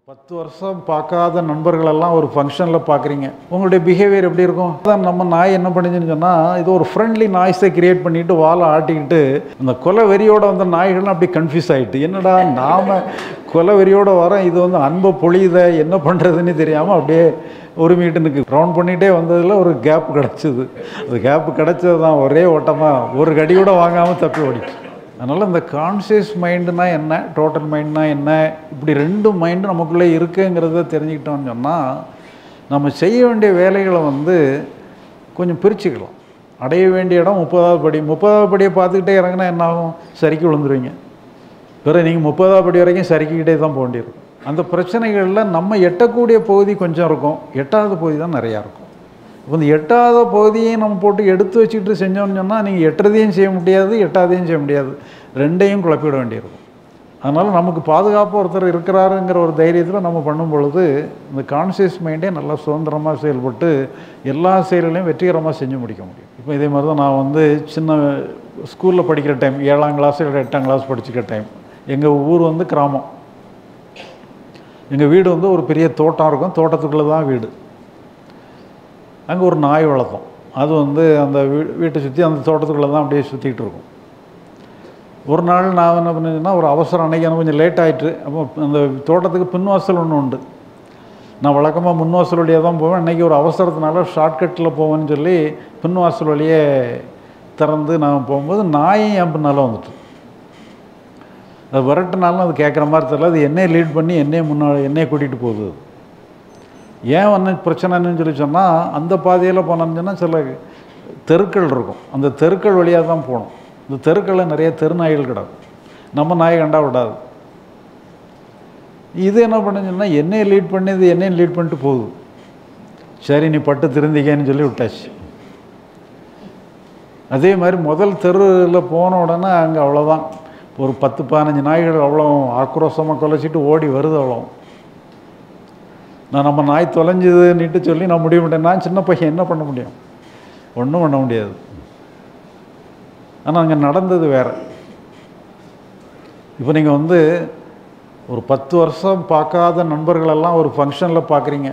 10 வருஷம் பார்க்காத நண்பர்களெல்லாம் ஒரு ஃபங்க்ஷனில் பார்க்குறீங்க. உங்களுடைய பிஹேவியர் எப்படி இருக்கும்? அதான் நம்ம நாய் என்ன பண்ணுச்சுன்னு சொன்னால், இது ஒரு ஃப்ரெண்ட்லி நாய்ஸை கிரியேட் பண்ணிவிட்டு வாழை ஆட்டிக்கிட்டு அந்த கொலை வெறியோடு வந்த நாய்கள்லாம் அப்படி கன்ஃபியூஸ் ஆகிட்டு, என்னடா நாம் கொலை வெறியோடு வரோம், இது வந்து அன்பை பொழியுத என்ன பண்ணுறதுன்னு தெரியாமல் அப்படியே உரிமையிட்டு நிற்கு. ரவுண்ட் பண்ணிகிட்டே வந்ததில் ஒரு கேப் கிடச்சிது. அந்த கேப்பு கிடச்சது தான் ஒரே ஓட்டமாக ஒரு கடியோட வாங்காமல் தப்பி ஓடிச்சு. அதனால் இந்த கான்சியஸ் மைண்டுனா என்ன, டோட்டல் மைண்டுனா என்ன, இப்படி ரெண்டு மைண்டும் நமக்குள்ளே இருக்குங்கிறத தெரிஞ்சுக்கிட்டோம்னு சொன்னால் நம்ம செய்ய வேண்டிய வேலைகளை வந்து கொஞ்சம் பிரிச்சுக்கலாம். அடைய வேண்டிய இடம் 30வது படி. 30வது படியை பார்த்துக்கிட்டே இறங்கினா என்ன ஆகும்? சரிக்கு விழுந்துருவீங்க. பிறகு நீங்கள் 30வது படி வரைக்கும் சரிக்கிட்டே தான் போக வேண்டியிருக்கும். அந்த பிரச்சனைகளில் நம்ம எட்டக்கூடிய பகுதி கொஞ்சம் இருக்கும், 8வது பகுதி தான் நிறையா இருக்கும். இப்போ இந்த 8வது பகுதியையும் நம்ம போட்டு எடுத்து வச்சுக்கிட்டு செஞ்சோம்னு சொன்னால் நீங்கள் 8தையும் செய்ய முடியாது, 8வதையும் செய்ய முடியாது, ரெண்டையும் குழப்பிட வேண்டியிருக்கும். அதனால் நமக்கு பாதுகாப்பாக ஒருத்தர் இருக்கிறாருங்கிற ஒரு தைரியத்தில் நம்ம பண்ணும் பொழுது இந்த கான்சியஸ் மைண்டே நல்லா சுதந்திரமாக செயல்பட்டு எல்லா செயல்களையும் வெற்றிகரமாக செஞ்சு முடிக்க முடியும். இப்போ இதே மாதிரி தான் நான் வந்து சின்ன ஸ்கூலில் படிக்கிற டைம், 7ஆம் கிளாஸ் இல்லை 8ஆம் கிளாஸ் படிச்சுக்கிற டைம், எங்கள் ஊர் வந்து கிராமம். எங்கள் வீடு வந்து ஒரு பெரிய தோட்டம் இருக்கும், தோட்டத்துக்குள்ளே தான் வீடு. அங்கே ஒரு நாய் வளர்த்தோம். அது வந்து அந்த வீட்டை சுற்றி அந்த தோட்டத்துக்குள்ளே தான் அப்படியே சுற்றிக்கிட்டு இருக்கும். ஒரு நாள் நான் என்ன பண்ணேன்னா, ஒரு அவசரம், அன்றைக்கி எனக்கு கொஞ்சம் லேட் ஆகிட்டு. அப்போ அந்த தோட்டத்துக்கு பின்வாசல் ஒன்று உண்டு. நான் வழக்கமாக முன்வாசல் வழியாக தான் போவேன். அன்றைக்கி ஒரு அவசரத்தினால ஷார்ட்கட்டில் போவேன்னு சொல்லி பின்வாசல் வழியே திறந்து நான் போகும்போது நாயும் என் பின்னால் வந்துட்டு. அது விரட்டுனாலும் அது கேட்குற மாதிரி தெரியல. அது என்னையை லீட் பண்ணி என்னையை கூட்டிகிட்டு போகுது. ஏன் வந்து பிரச்சனைன்னு சொல்லி சொன்னால், அந்த பாதையில் போனோம்னு சொன்னால் சில தெருக்கள் இருக்கும், அந்த தெருக்கள் வழியாக தான் போகணும். இந்த தெருக்களில் நிறைய தெருநாய்கள் கிடக்கும், நம்ம நாய் கண்டா விடாது. இது என்ன பண்ணுச்சுன்னா, என்னையை லீட் பண்ணி இது என்னையும் லீட் பண்ணிட்டு போகுது. சரி நீ பட்டு திருந்திக்கன்னு சொல்லி விட்டாச்சு. அதே மாதிரி முதல் தெருவில் போன உடனே அங்கே அவ்வளோதான், ஒரு 10-15 நாய்கள் அவ்வளோ ஆக்ரோஷமாக கொலைச்சிட்டு ஓடி வருது. அவ்வளோ நான் நம்ம நாய் தொலைஞ்சுதுன்னுட்டு சொல்லி நான் முடிவு பண்ணிட்டேன். நான் சின்ன பையன் என்ன பண்ண முடியும்? ஒன்றும் பண்ண முடியாது. ஆனால் அங்கே நடந்தது வேறு. இப்போ நீங்கள் வந்து ஒரு 10 வருஷம் பார்க்காத நண்பர்களெல்லாம் ஒரு ஃபங்க்ஷனில் பார்க்குறீங்க.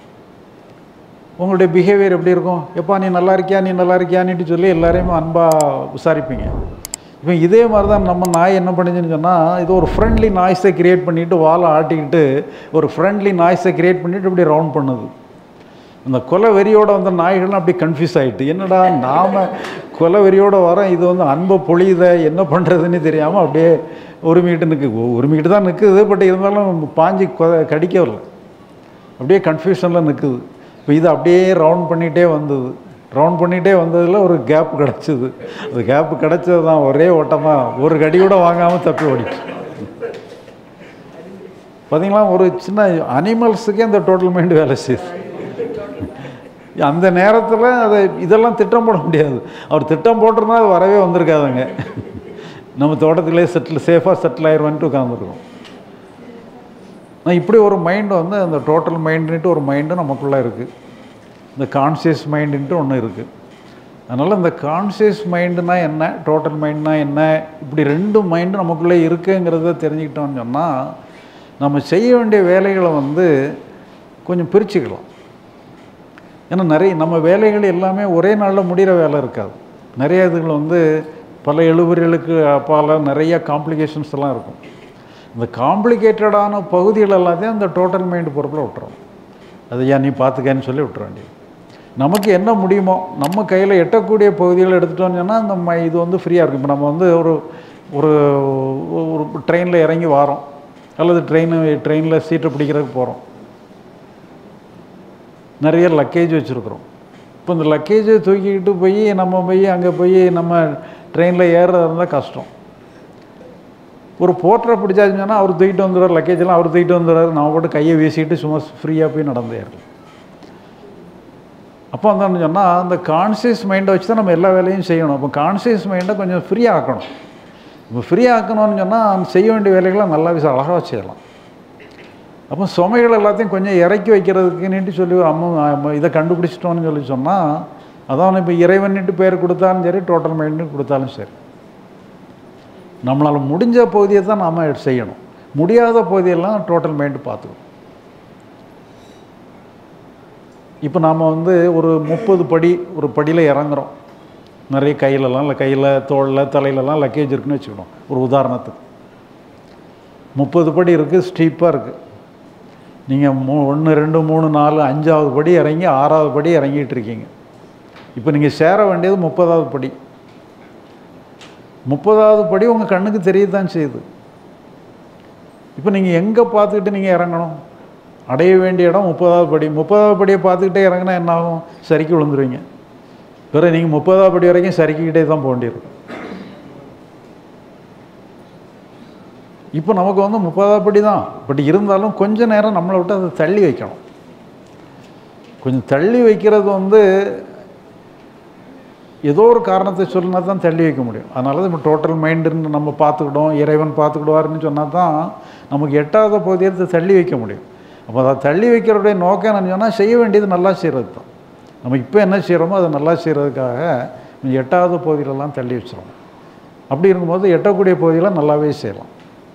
உங்களுடைய பிஹேவியர் எப்படி இருக்கும்? எப்பா நீ நல்லா இருக்கியா, நீ நல்லா இருக்கியான்னுட்டு சொல்லி எல்லாரையுமே அன்பாக விசாரிப்பீங்க. இப்போ இதே மாதிரி தான் நம்ம நாய் என்ன பண்ணுச்சுன்னு சொன்னால், இது ஒரு ஃப்ரெண்ட்லி நாய்ஸை கிரியேட் பண்ணிவிட்டு வாழை ஆட்டிக்கிட்டு ஒரு ஃப்ரெண்ட்லி நாய்ஸை கிரியேட் பண்ணிவிட்டு இப்படி ரவுண்ட் பண்ணுது. இந்த கொலை வெறியோடு வந்த நாய்கள்லாம் அப்படி கன்ஃபியூஸ் ஆகிட்டு, என்னடா நாம் கொலை வெறியோடு வரோம், இது வந்து அன்பை பொழியுத என்ன பண்ணுறதுன்னு தெரியாமல் அப்படியே உரிமைக்கிட்டு உரிமைக்கிட்டு தான் நிற்குது. பட் இருந்தாலும் பாஞ்சு கடிக்க வரல, அப்படியே கன்ஃபியூஷனில் நிற்குது. இப்போ இது அப்படியே ரவுண்ட் பண்ணிகிட்டே வந்தது. ரவுண்ட் பண்ணிகிட்டே வந்ததில் ஒரு கேப்பு கிடச்சிது. அந்த கேப்பு கிடச்சது தான் ஒரே ஓட்டமாக ஒரு கடியோட வாங்காமல் தப்பி ஓடிச்சு. பார்த்தீங்களா, ஒரு சின்ன அனிமல்ஸுக்கே அந்த டோட்டல் மைண்டு வேலை செய்யுது. அந்த நேரத்தில் அதை இதெல்லாம் திட்டம் போட முடியாது. அவர் திட்டம் போட்டிருந்தா அது வரவே வந்திருக்காதுங்க. நம்ம தோட்டத்திலே சேஃபாக செட்டில் ஆயிடுவான்ட்டு உட்காந்துருக்கோம். நான் இப்படி ஒரு மைண்டு வந்து அந்த டோட்டல் மைண்டுன்ட்டு ஒரு மைண்டு நமக்குள்ளே இருக்குது. இந்த கான்சியஸ் மைண்டுன்ட்டு ஒன்று இருக்குது. அதனால் இந்த கான்சியஸ் மைண்டுனா என்ன, டோட்டல் மைண்டுனா என்ன, இப்படி ரெண்டு மைண்டும் நமக்குள்ளே இருக்குங்கிறத தெரிஞ்சுக்கிட்டோம்னு சொன்னால் நம்ம செய்ய வேண்டிய வேலைகளை வந்து கொஞ்சம் பிரிச்சுக்கலாம். ஏன்னா நிறைய நம்ம வேலைகள் எல்லாமே ஒரே நாளில் முடிகிற வேலை இருக்காது. நிறைய இதுகள் வந்து பல எழுபறிகளுக்கு அப்பால் நிறைய காம்ப்ளிகேஷன்ஸ் எல்லாம் இருக்கும். இந்த காம்ப்ளிகேட்டடான பகுதிகள் எல்லாத்தையும் அந்த டோட்டல் மைண்டு பொறுப்பில் விட்டுறோம். அது ஏன் நீ பார்த்துக்கன்னு சொல்லி விட்டுற வேண்டியது. நமக்கு என்ன முடியுமோ நம்ம கையில் எட்டக்கூடிய பகுதிகளை எடுத்துட்டோம்னு சொன்னால் நம்ம இது வந்து ஃப்ரீயாக இருக்கும். இப்போ நம்ம வந்து ஒரு ஒரு ஒரு ட்ரெயினில் இறங்கி வாரோம், அல்லது ட்ரெயினில் சீட்டை பிடிக்கிறதுக்கு போகிறோம். நிறைய லக்கேஜ் வச்சுருக்குறோம். இப்போ இந்த லக்கேஜை தூக்கிக்கிட்டு போய் அங்கே போய் நம்ம ட்ரெயினில் ஏறுறதா இருந்தால் கஷ்டம். ஒரு போர்ட்டரை பிடிச்சாச்சுன்னு சொன்னால் அவர் தூக்கிட்டு வந்துடுவார், லக்கேஜெல்லாம் அவர் தூக்கிட்டு வந்துடுவார். நம்ம போட்டு கையை வீசிட்டு சும்மா ஃப்ரீயாக போய் நடந்து ஏறலாம். அப்போ வந்து சொன்னால் அந்த கான்சியஸ் மைண்டை வச்சு தான் நம்ம எல்லா வேலையும் செய்யணும். அப்போ கான்சியஸ் மைண்டை கொஞ்சம் ஃப்ரீயாக ஆக்கணும். இப்போ ஃப்ரீயாக ஆக்கணும்னு சொன்னால் செய்ய வேண்டிய வேலைகளை நல்லா அழகாக செய்யலாம். அப்போ சுமைகள் எல்லாத்தையும் கொஞ்சம் இறக்கி வைக்கிறதுக்குன்னுட்டு சொல்லி அம்மா இதை கண்டுபிடிச்சிட்டோன்னு சொன்னால், அதான் இப்போ இறைவன்ட்டு பேர் கொடுத்தாலும் சரி, டோட்டல் மைண்டு கொடுத்தாலும் சரி, நம்மளால் முடிஞ்ச பகுதியை தான் நாம் செய்யணும். முடியாத பகுதியெல்லாம் டோட்டல் மைண்டு பார்த்துக்கணும். இப்போ நாம் வந்து ஒரு 30 படி ஒரு படியில் இறங்குறோம். நிறைய கையிலலாம் இல்லை கையில் தோளில் தலையிலலாம் லக்கேஜ் இருக்குதுன்னு வச்சுக்கணும். ஒரு உதாரணத்துக்கு 30 படி இருக்குது, ஸ்டீப்பாக இருக்குது. நீங்கள் 1 2 3 4 5வது படி இறங்கி 6வது படி இறங்கிட்டு இருக்கீங்க. இப்போ நீங்கள் சேர வேண்டியது 30வது படி. 30வது படி உங்கள் கண்ணுக்கு தெரியத்தான் செய்யுது. இப்போ நீங்கள் எங்கே பார்த்துக்கிட்டு நீங்கள் இறங்கணும்? அடைய வேண்டிய இடம் 30வது படி. 30வது படியை பார்த்துக்கிட்டே இறங்கினா என்ன ஆகும்? சரிக்கு விழுந்துருவீங்க. பிறகு நீங்கள் 30வது படி வரைக்கும் சரிக்கிட்டே தான் போக வேண்டியிருக்கும். இப்போ நமக்கு வந்து 30வது படி தான். பட் இருந்தாலும் கொஞ்சம் நேரம் நம்மளை விட்டு அதை தள்ளி வைக்கணும். கொஞ்சம் தள்ளி வைக்கிறது வந்து ஏதோ ஒரு காரணத்தை சொல்லினா தான் தள்ளி வைக்க முடியும். அதனால தான் இப்போ டோட்டல் மைண்டுன்னு நம்ம பார்த்துக்கிட்டோம், இறைவன் பார்த்துக்கிடுவாருன்னு சொன்னால் தான் நமக்கு 8வது பகுதியை தள்ளி வைக்க முடியும். அப்போ அதை தள்ளி வைக்கிறவுடைய நோக்கம் என்னன்னு சொன்னால் செய்ய வேண்டியது நல்லா செய்கிறது தான். நம்ம இப்போ என்ன செய்கிறோமோ அதை நல்லா செய்கிறதுக்காக 8வது பகுதியிலலாம் தள்ளி வச்சிடணும். அப்படி இருக்கும்போது எட்டக்கூடிய பகுதியில் நல்லாவே செய்யலாம்.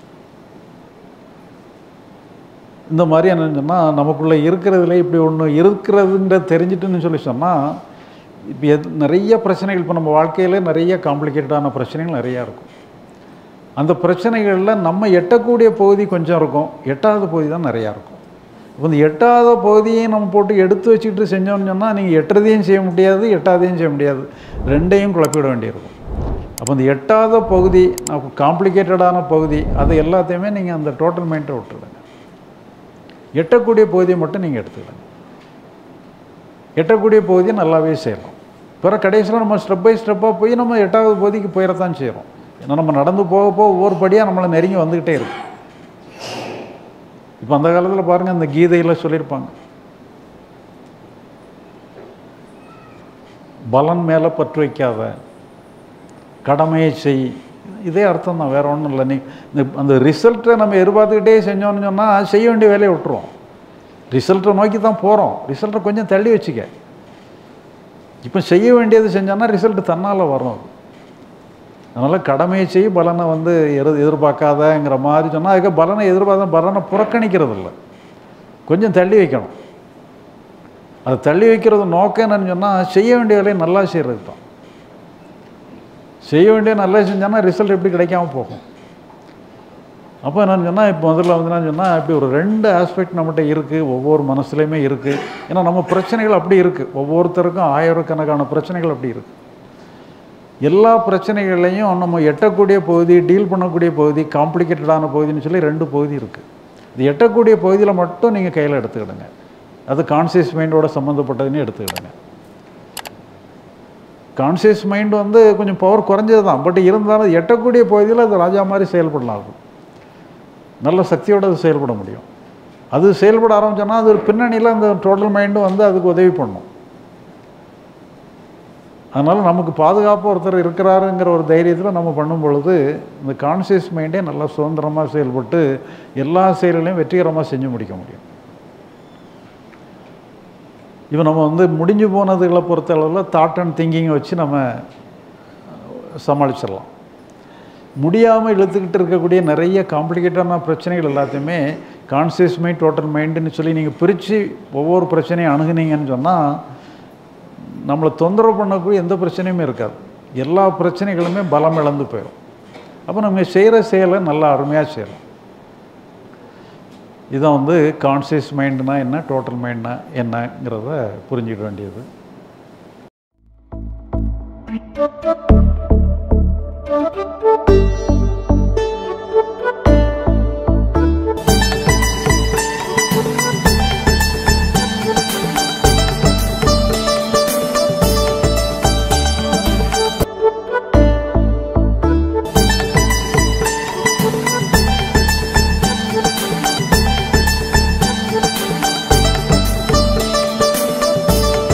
இந்த மாதிரி என்னன்னு சொன்னால் நமக்குள்ளே இருக்கிறதுல இப்படி ஒன்று இருக்கிறதுன்ற தெரிஞ்சிட்டுன்னு சொல்லி சொன்னால் இப்போ நிறைய பிரச்சனைகள் இப்போ நம்ம வாழ்க்கையில் நிறைய காம்ப்ளிகேட்டடான பிரச்சனைகள் நிறையா இருக்கும். அந்த பிரச்சனைகளில் நம்ம எட்டக்கூடிய பகுதி கொஞ்சம் இருக்கும், 8வது பகுதி தான் நிறையா இருக்கும். இப்போ இந்த 8வது பகுதியையும் நம்ம போட்டு எடுத்து வச்சுக்கிட்டு செஞ்சோம்னு சொன்னால் நீங்கள் 8தையும் செய்ய முடியாது, 8வதையும் செய்ய முடியாது, 2ஐயும் குழப்பிட வேண்டியிருக்கும். அப்போ இந்த 8வது பகுதி காம்ப்ளிகேட்டடான பகுதி அது எல்லாத்தையுமே நீங்கள் அந்த டோட்டல் மைண்டை விட்டுடுங்க. எட்டக்கூடிய பகுதியை மட்டும் நீங்கள் எடுத்துக்கிடுங்க. எட்டக்கூடிய பகுதியை நல்லாவே செய்யலாம். பிறகு கடைசியில் நம்ம ஸ்டெப் பை ஸ்டெப்பாக போய் நம்ம 8வது பகுதிக்கு போயிடத்தான் செய்கிறோம். ஏன்னா நம்ம நடந்து போக போக ஒவ்வொரு படியாக நம்மளை நெருங்கி வந்துக்கிட்டே இருக்கு. இப்போ அந்த காலத்தில் பாருங்கள், அந்த கீதையில் சொல்லியிருப்பாங்க, பலன் மேலே பற்று வைக்காத, கடமையை செய். இதே அர்த்தம் தான், வேறு ஒன்றும் இல்லை. அந்த ரிசல்ட்டை நம்ம எதிர்பார்த்துக்கிட்டே செஞ்சோன்னு சொன்னால் செய்ய வேண்டிய வேலையை விட்டுருவோம். ரிசல்ட்டை நோக்கி தான் போகிறோம், ரிசல்ட்டை கொஞ்சம் தள்ளி வச்சுக்க. இப்போ செய்ய வேண்டியது செஞ்சோன்னா ரிசல்ட்டு தன்னால் வரும். அதனால் கடமையை செய், பலனை வந்து எதிர்பார்க்காதங்கிற மாதிரி சொன்னால் அதுக்கு பலனை பலனை புறக்கணிக்கிறது இல்லை, கொஞ்சம் தள்ளி வைக்கணும். அதை தள்ளி வைக்கிறது நோக்கம் என்னன்னு சொன்னால் செய்ய வேண்டிய வேலையை நல்லா செய்கிறது தான். செய்ய வேண்டிய நல்லா செஞ்சோன்னா ரிசல்ட் எப்படி கிடைக்காம போகும். அப்போ என்னென்னு சொன்னால் இப்போ முதல்ல வந்து என்னன்னு சொன்னால் இப்படி ஒரு 2 ஆஸ்பெக்ட் நம்மகிட்ட இருக்குது, ஒவ்வொரு மனசுலையுமே இருக்குது. ஏன்னா நம்ம பிரச்சனைகள் அப்படி இருக்குது, ஒவ்வொருத்தருக்கும் ஆயிரக்கணக்கான பிரச்சனைகள் அப்படி இருக்குது. எல்லா பிரச்சனைகள்லையும் நம்ம எட்டக்கூடிய பகுதி, டீல் பண்ணக்கூடிய பகுதி, காம்ப்ளிகேட்டடான பகுதின்னு சொல்லி 2 பகுதி இருக்குது. இது எட்டக்கூடிய பகுதியில் மட்டும் நீங்கள் கையில் எடுத்துக்கிடுங்க. அது கான்சியஸ் மைண்டோட சம்மந்தப்பட்டதுன்னு எடுத்துக்கிடுங்க. கான்சியஸ் மைண்டு வந்து கொஞ்சம் பவர் குறைஞ்சது தான், பட் இருந்தாலும் எட்டக்கூடிய பகுதியில் அது ராஜா மாதிரி செயல்படலாம். நல்ல சக்தியோடு அது செயல்பட முடியும். அது செயல்பட ஆரம்பிச்சோன்னா அது ஒரு பின்னணியில் அந்த டோட்டல் மைண்டும் வந்து அதுக்கு உதவி பண்ணும். அதனால் நமக்கு பாதுகாப்பாக ஒருத்தர் இருக்கிறாருங்கிற ஒரு தைரியத்தில் நம்ம பண்ணும் பொழுது இந்த கான்சியஸ் மைண்டே நல்லா சுதந்திரமாக செயல்பட்டு எல்லா செயல்களையும் வெற்றிகரமாக செஞ்சு முடிக்க முடியும். இப்போ நம்ம வந்து முடிஞ்சு போனதுகளை பொறுத்த அளவில் தாட் அண்ட் திங்கிங்கை வச்சு நம்ம சமாளிச்சிடலாம். முடியாமல் இழுத்துக்கிட்டு இருக்கக்கூடிய நிறைய காம்ப்ளிகேட்டான பிரச்சனைகள் எல்லாத்தையுமே கான்சியஸ் மைண்ட், டோட்டல் மைண்டுன்னு சொல்லி நீங்கள் பிரித்து ஒவ்வொரு பிரச்சனையும் அணுகுனீங்கன்னு சொன்னால் நம்மளை தொந்தரவு பண்ணக்கூடிய எந்த பிரச்சனையுமே இருக்காது. எல்லா பிரச்சனைகளுமே பலம் இழந்து போயிடும். அப்போ நம்ம செய்கிற செயலை நல்லா அருமையாக செய்யலாம். இதுதான் வந்து கான்சியஸ் மைண்டுனா என்ன, டோட்டல் மைண்ட்னா என்னங்கிறத புரிஞ்சிக்க வேண்டியது.